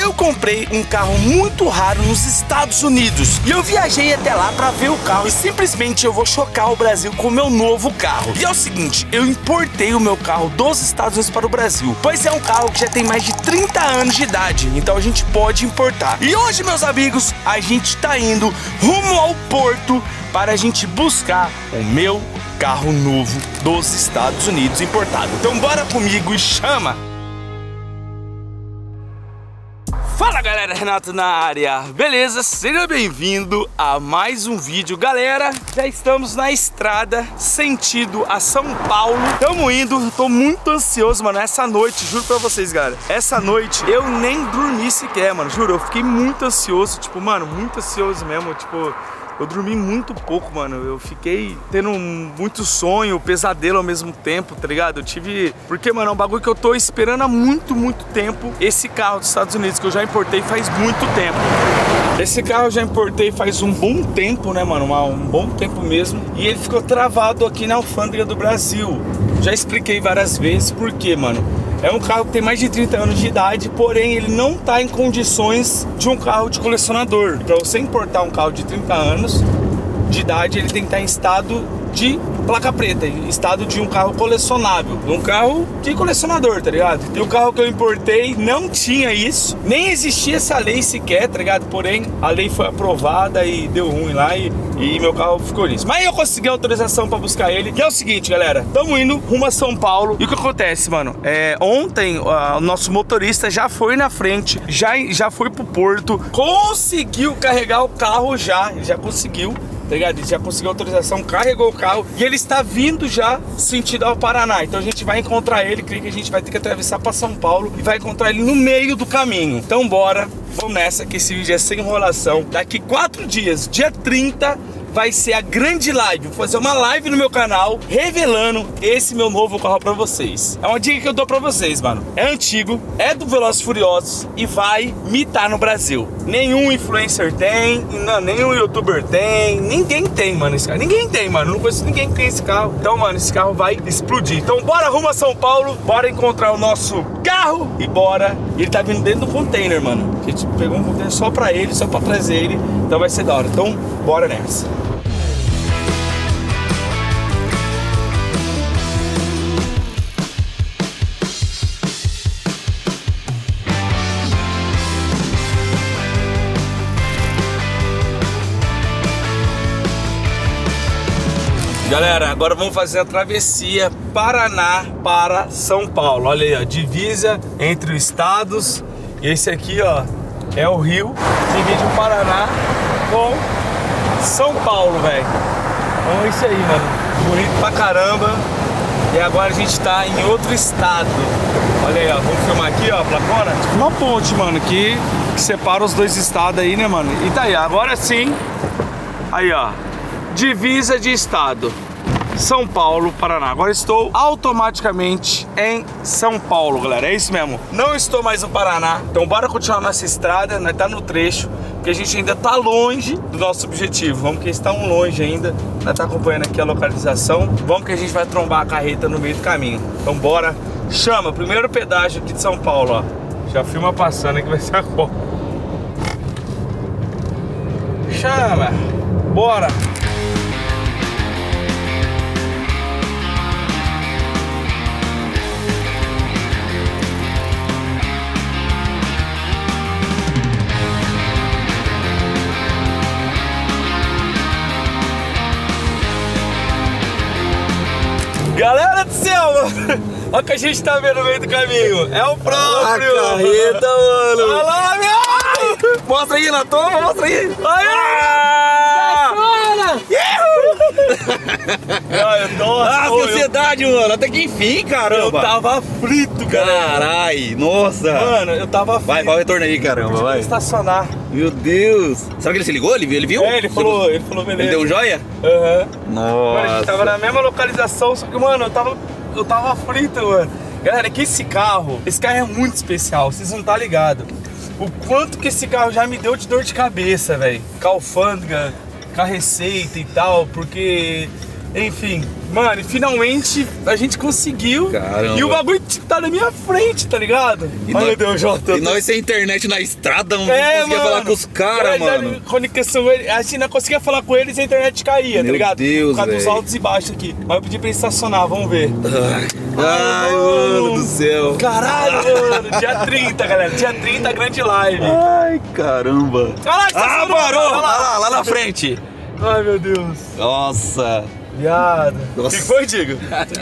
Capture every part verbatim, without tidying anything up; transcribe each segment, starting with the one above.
Eu comprei um carro muito raro nos Estados Unidos e eu viajei até lá pra ver o carro e simplesmente eu vou chocar o Brasil com o meu novo carro. E é o seguinte, eu importei o meu carro dos Estados Unidos para o Brasil, pois é um carro que já tem mais de trinta anos de idade, então a gente pode importar. E hoje, meus amigos, a gente tá indo rumo ao porto para a gente buscar o meu carro novo dos Estados Unidos importado. Então bora comigo e chama! Fala galera, Renato na área, beleza? Seja bem-vindo a mais um vídeo. Galera, já estamos na estrada, sentido a São Paulo. Estamos indo, tô muito ansioso, mano. Essa noite, juro pra vocês, galera, essa noite eu nem dormi sequer, mano. Juro, eu fiquei muito ansioso, tipo, mano, muito ansioso mesmo, tipo... Eu dormi muito pouco, mano. Eu fiquei tendo muito sonho, pesadelo ao mesmo tempo, tá ligado? Eu tive... Porque, mano, é um bagulho que eu tô esperando há muito, muito tempo. Esse carro dos Estados Unidos, que eu já importei faz muito tempo. Esse carro eu já importei faz um bom tempo, né, mano? Um bom tempo mesmo. E ele ficou travado aqui na alfândega do Brasil. Já expliquei várias vezes por quê, mano. É um carro que tem mais de trinta anos de idade, porém ele não está em condições de um carro de colecionador. Para você importar um carro de trinta anos de idade, ele tem que estar em estado de placa preta, em estado de um carro colecionável, um carro de colecionador, tá ligado? E o carro que eu importei não tinha isso, nem existia essa lei sequer, tá ligado? Porém, a lei foi aprovada e deu ruim lá e, e meu carro ficou nisso. Mas eu consegui a autorização pra buscar ele, que é o seguinte, galera, estamos indo rumo a São Paulo. E o que acontece, mano? É, ontem, uh, o nosso motorista já foi na frente, já, já foi pro porto, conseguiu carregar o carro já, ele já conseguiu. Tá ligado? Ele já conseguiu autorização, carregou o carro e ele está vindo já sentido ao Paraná. Então a gente vai encontrar ele, creio que a gente vai ter que atravessar para São Paulo e vai encontrar ele no meio do caminho. Então bora, vamos nessa que esse vídeo é sem enrolação. Daqui quatro dias, dia trinta, vai ser a grande live. Vou fazer uma live no meu canal revelando esse meu novo carro pra vocês. É uma dica que eu dou pra vocês, mano. É antigo, é do Velozes e Furiosos e vai mitar no Brasil. Nenhum influencer tem, não, nenhum youtuber tem, ninguém tem, mano, esse carro. Ninguém tem, mano. Não conheço ninguém que tem esse carro. Então, mano, esse carro vai explodir. Então, bora rumo a São Paulo, bora encontrar o nosso carro e bora. Ele tá vindo dentro do container, mano. A gente pegou um container só pra ele, só pra trazer ele. Então vai ser da hora. Então, bora nessa. Galera, agora vamos fazer a travessia Paraná para São Paulo. Olha aí, ó, divisa entre os estados. E esse aqui, ó, é o rio. Divide o Paraná com São Paulo, velho. Então é isso aí, mano. Bonito pra caramba. E agora a gente tá em outro estado. Olha aí, ó, vamos filmar aqui, ó, a placona. Tipo uma ponte, mano, que, que separa os dois estados aí, né, mano? E tá aí, agora sim. Aí, ó. Divisa de estado, São Paulo, Paraná. Agora estou automaticamente em São Paulo, galera. É isso mesmo. Não estou mais no Paraná. Então bora continuar nossa estrada. Nós tá no trecho, porque a gente ainda tá longe do nosso objetivo. Vamos que está um longe ainda. Nós tá acompanhando aqui a localização. Vamos que a gente vai trombar a carreta no meio do caminho. Então bora. Chama, primeiro pedágio aqui de São Paulo, ó. Já filma passando que vai ser a cor. Chama. Bora. Galera do céu, mano. Olha o que a gente tá vendo no meio do caminho. É o próprio. A carreta, mano. Olha lá, meu. Mostra aí na toma, mostra aí. Olha! Ah, sociedade, eu... mano. Até que enfim, caramba. Eu tava aflito, cara. Carai, nossa. Mano, eu tava aflito. Vai, vai o retorno aí, caramba, vai. Estacionar. Meu Deus. Sabe que ele se ligou? Ele, ele viu? É, ele falou, ele falou beleza. Ele deu um joia? Aham. Uhum. Nossa. Mano, a gente tava na mesma localização, só que, mano, eu tava, eu tava aflito, mano. Galera, que esse carro, esse carro é muito especial, vocês não tá ligado. O quanto que esse carro já me deu de dor de cabeça, velho. Com a alfândega, com a receita e tal, porque... Enfim, Mano, e finalmente a gente conseguiu. Caramba. E o bagulho tá na minha frente, tá ligado? E Ai, nós, meu Deus, Jota. E nós sem internet na estrada, não É, conseguia mano. falar com os caras, mano. Conexão, a gente não conseguia falar com eles e a internet caía, Meu tá ligado? Deus, por causa dos velho. altos e baixos aqui. Mas eu pedi pra ele estacionar, vamos ver. Ai, ai, mano do céu. Caralho, mano. Dia trinta, galera. Dia trinta, grande live. Ai, caramba. Olha lá, Ah, estacionou, parou! olha Lá, lá. lá, lá na frente. Ai, meu Deus. Nossa. Viado. O Nossa. que foi, Digo?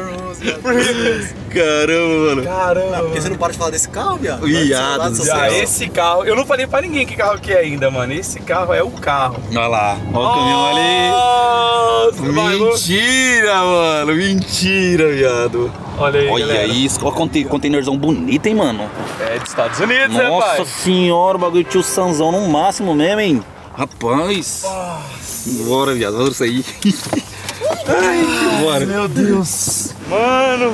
Caramba, mano. Caramba. Porque você não para de falar desse carro, viado? Viado do Já, céu. esse carro, eu não falei pra ninguém que carro que é ainda, mano. Esse carro é o carro. Olha lá. Olha o caminhão ali. Nossa, vai, vou- Mentira, mano. Mentira, viado. Olha aí, Olha galera. isso. Olha o conte- containerzão bonito, hein, mano. É dos Estados Unidos, né, Nossa pai? senhora, o bagulho tio Sanzão no máximo mesmo, hein? Rapaz. Bora, viado. Vamos sair. Ai, bora. Meu Deus. Mano.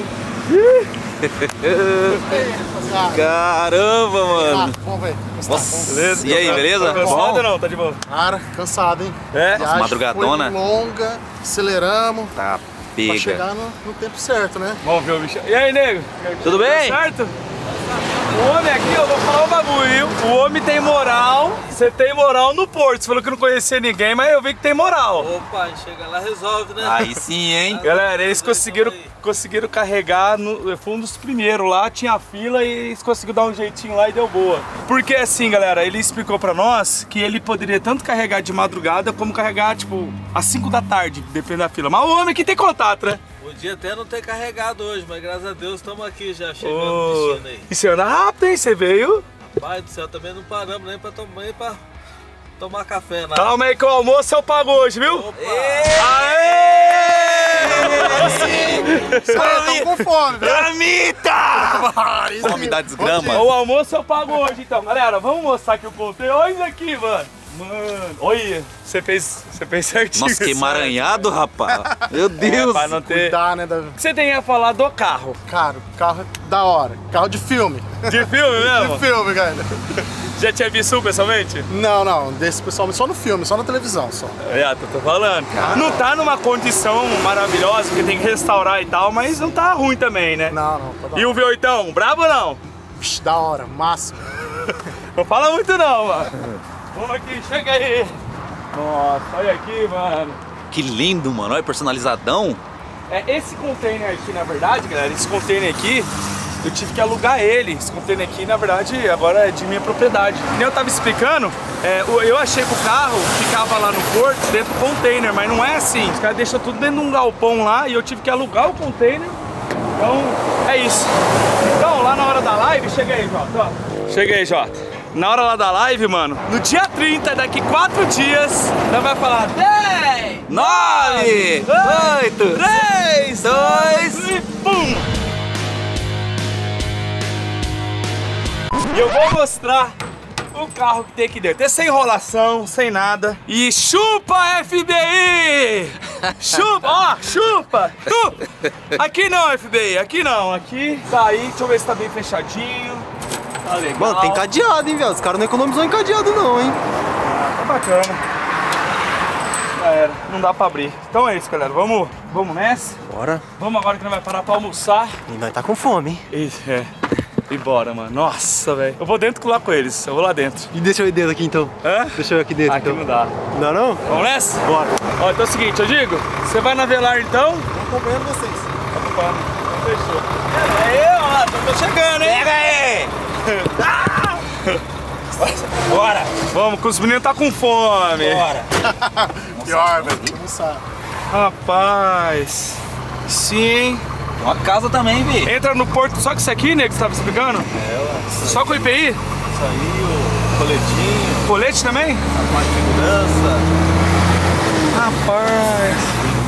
Caramba, mano. Vamos ver. Nossa. Beleza? E aí, beleza? Tá cansado Bom? ou não? Tá de boa? Cara, cansado, hein? É? Viagem madrugadona. Foi longa, aceleramos Tá pra pega. chegar no, no tempo certo, né? Vamos ver o bicho. E aí, nego? Tudo bem? Tá certo? O homem aqui, eu vou falar um bagulho. O homem tem moral. Você tem moral no porto. Você falou que não conhecia ninguém, mas eu vi que tem moral. Opa, a gente chega lá resolve, né? Aí sim, hein? Galera, eles conseguiram, conseguiram carregar, no, eu fui um dos primeiros lá, tinha fila e eles conseguiram dar um jeitinho lá e deu boa. Porque assim, galera, ele explicou pra nós que ele poderia tanto carregar de madrugada como carregar, tipo, às cinco da tarde, dependendo da fila. Mas o homem aqui tem contato, né? Podia até não ter carregado hoje, mas graças a Deus estamos aqui já chegando Ô, no destino aí. e você anda rápido, hein? Você veio? Pai do céu, também não paramos nem pra, tom nem pra tomar café, nada. Calma aí que o almoço eu pago hoje, viu? Opa! Aê! Os caras estão com fome, velho. Gramita! Fome da desgrama. O almoço eu pago hoje então, galera. Vamos mostrar que eu contei. Olha isso aqui, mano. Mano, olha, você fez, você fez certinho. Nossa, que emaranhado, rapaz. Meu Deus. Pra não ter... Cuidar, né? Da... O que você tem a falar do carro? Cara, carro é da hora. Carro de filme. De filme mesmo? De filme, cara. Já tinha visto pessoalmente? Não, não. Desse pessoal, só no filme, só na televisão, só. É, tô, tô falando. Não tá numa condição maravilhosa, porque tem que restaurar e tal, mas não tá ruim também, né? Não, não. Tá da E o V oito, brabo ou não? Vixe, da hora, máximo. Não fala muito não, mano. Vamos aqui, chega aí. Nossa, olha aqui, mano. Que lindo, mano. Olha, personalizadão. É, esse container aqui, na verdade, galera, esse container aqui, eu tive que alugar ele. Esse container aqui, na verdade, agora é de minha propriedade. Como eu tava explicando, é, eu achei que o carro ficava lá no porto, dentro do container, mas não é assim. Os caras deixam tudo dentro de um galpão lá e eu tive que alugar o container. Então, é isso. Então, lá na hora da live, chega aí, Jota. ó. Chega aí, Jota. Na hora lá da live, mano, no dia trinta, daqui quatro dias, nós vai falar dez, Nove, oito, três, dois. e pum! E eu vou mostrar o carro que tem aqui dentro. É sem enrolação, sem nada. E chupa, F B I! Chupa, ó, chupa, chupa! Aqui não, F B I, aqui não. Aqui tá aí, deixa eu ver se tá bem fechadinho. Tá legal. Mano, tem cadeado, hein, velho? Os caras não economizam em cadeado, não, hein? Tá bacana. Já era, não dá pra abrir. Então é isso, galera. Vamos, vamos nessa. Bora. Vamos agora que nós vai parar pra almoçar. E nós tá com fome, hein? E, é. E bora, mano. Nossa, velho. Eu vou dentro lá com eles. Eu vou lá dentro. E deixa eu ir dentro aqui, então. Hã? Deixa eu ir aqui dentro, Aqui então. não dá. Não dá, não? Vamos nessa? Bora. Ó, então é o seguinte, eu digo. Você vai na Velar, então? Tô acompanhando vocês. Opa, fechou. Aí, ó. Tô, tô chegando, hein? Pega aí! Bora! Vamos, que os meninos tá com fome. Bora! Pior, velho. Vamos almoçar. Rapaz. Sim, hein? Uma casa também, vi. Entra no porto só com isso aqui, né, que você tava explicando? É, ué. Só com o I P I? Isso aí, o coletinho, Colete também? a parte de segurança. Rapaz.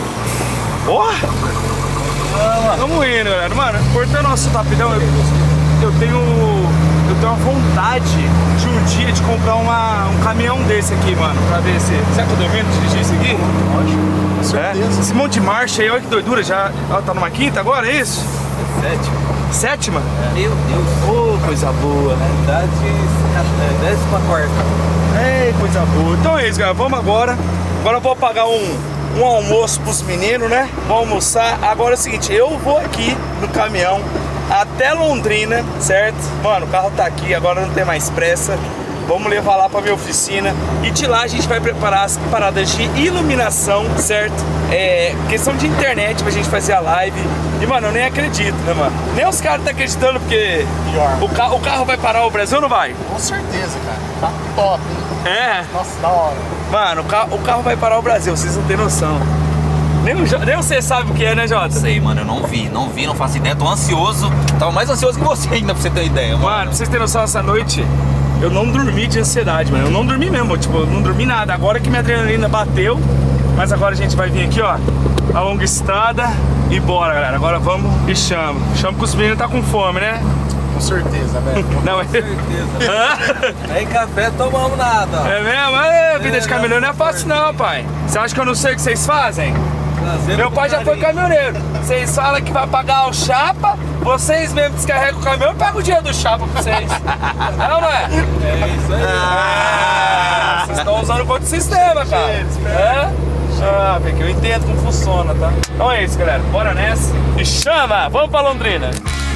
Ó! Vamos indo, galera. Mano, cortando o assunto rapidão, eu, eu tenho. Eu tenho uma vontade de um dia de comprar uma, um caminhão desse aqui, mano. Pra ver se. Será que eu domino dirigir isso aqui? Lógico. Com certeza. É. Esse monte de marcha aí, olha que doidura. Já. Ó, tá numa quinta agora, é isso? Sétimo. Sétima? Meu Deus. Ô, coisa boa. Na verdade, é décima quarta. É, coisa boa. Então é isso, galera. Vamos agora. Agora eu vou pagar um, um almoço pros meninos, né? Vão almoçar. Agora é o seguinte, eu vou aqui no caminhão até Londrina, certo? Mano, o carro tá aqui, agora não tem mais pressa. Vamos levar lá pra minha oficina e de lá a gente vai preparar as paradas de iluminação, certo? É questão de internet pra gente fazer a live. E, mano, eu nem acredito, né, mano? Nem os caras tá acreditando porque Pior. o, ca o carro vai parar o Brasil ou não vai? Com certeza, cara. Tá top, hein? É. Nossa, da hora. Mano, o, ca o carro vai parar o Brasil, vocês não tem noção. Nem, o Jo- nem você sabe o que é, né, Jota? Sei, mano, eu não vi, não vi, não faço ideia, tô ansioso. Tava mais ansioso que você ainda, pra você ter ideia, mano. Mano, pra vocês terem noção, essa noite eu não dormi de ansiedade, mano. Eu não dormi mesmo, tipo, eu não dormi nada. Agora que minha adrenalina bateu, mas agora a gente vai vir aqui, ó, a longa estrada e bora, galera. Agora vamos e chama. Chama que os meninos tá com fome, né? Com certeza, velho. Não, é... Certeza. Nem café tomamos nada. ó. É mesmo? É, vida de caminhoneiro não é fácil não, pai. Você acha que eu não sei o que vocês fazem? Prazer Meu do pai já foi carinho. caminhoneiro. Vocês falam que vai pagar o chapa, vocês mesmo descarregam o caminhão e pagam o dinheiro do chapa pra vocês. Não, não é? É isso aí. Ah, vocês estão usando contra o sistema, cara. É? Ah, porque eu entendo como funciona, tá? Então é isso, galera. Bora nessa. E chama! Vamos pra Londrina.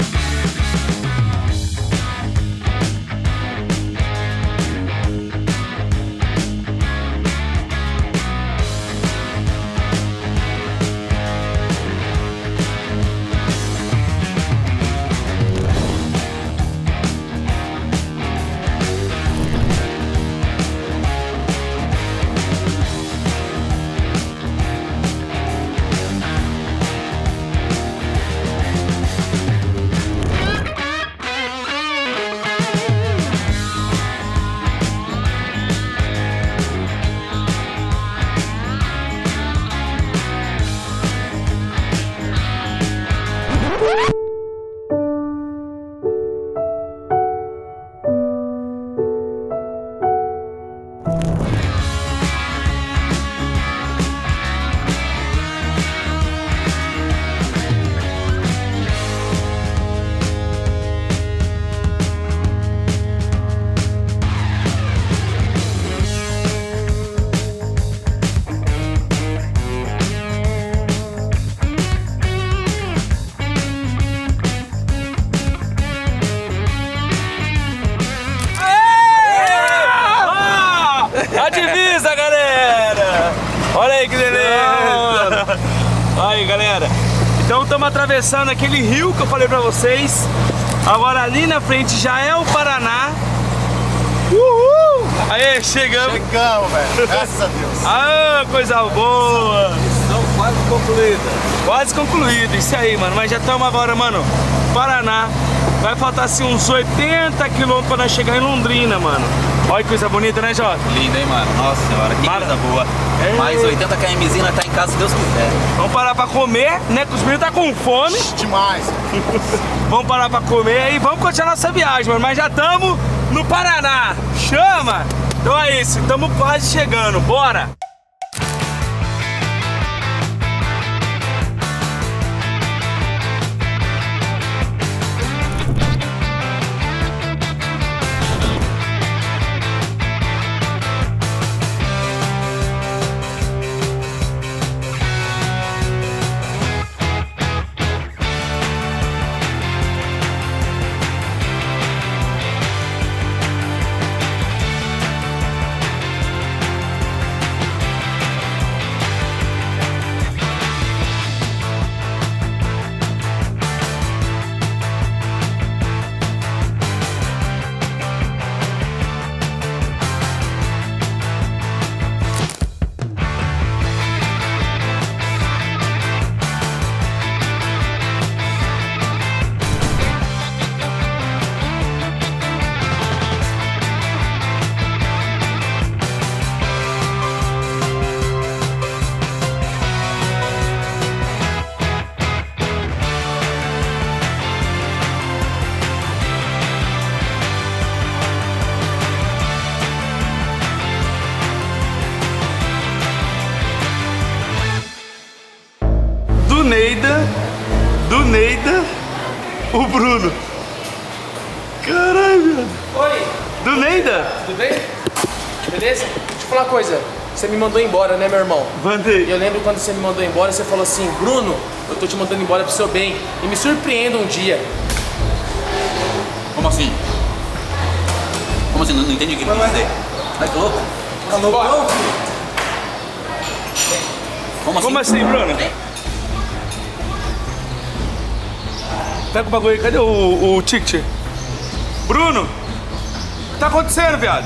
A divisa, galera! Olha aí que beleza! Aí, galera. Então estamos atravessando aquele rio que eu falei pra vocês. Agora ali na frente já é o Paraná. Uhul! Aí, chegamos. Chegamos, velho. Graças a Deus. Ah, coisa boa! Missão quase concluída. Quase concluído, isso aí, mano. Mas já estamos agora, mano, Paraná. Vai faltar assim uns oitenta quilômetros pra nós chegar em Londrina, mano. Olha que coisa bonita, né, Jota? Lindo, hein, mano? Nossa senhora, que Mara- coisa boa. É. Mais oitenta quilômetros nós tá em casa se Deus quiser. Vamos parar pra comer, né? Que os meninos tá com fome. Demais. Vamos parar pra comer e vamos continuar nossa viagem, mano. Mas já estamos no Paraná. Chama! Então é isso, estamos quase chegando. Bora! Do Neida, do Neida, o Bruno. Caralho, Oi, do Neida. tudo bem? Beleza? Deixa eu falar uma coisa. você me mandou embora, né, meu irmão? Mandei. E eu lembro quando você me mandou embora, você falou assim, Bruno, eu tô te mandando embora pro seu bem. E me surpreenda um dia. Como assim? Como assim? Não, não entendi o que ele quis dizer. Tá louco? Tá louco? Como assim? Como assim, Bruno? Pega o bagulho aí, cadê o, o ticket? Bruno! O que tá acontecendo, viado?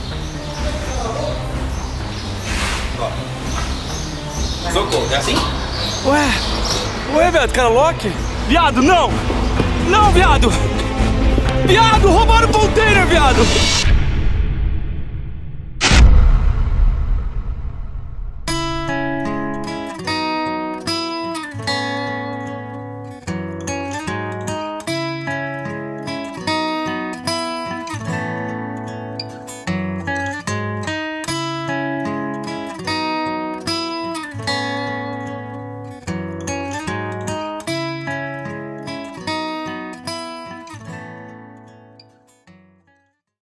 Socorro, é assim? Ué? Ué, viado, cara, Loki? Viado, não! Não, viado! Viado, roubaram o container, viado!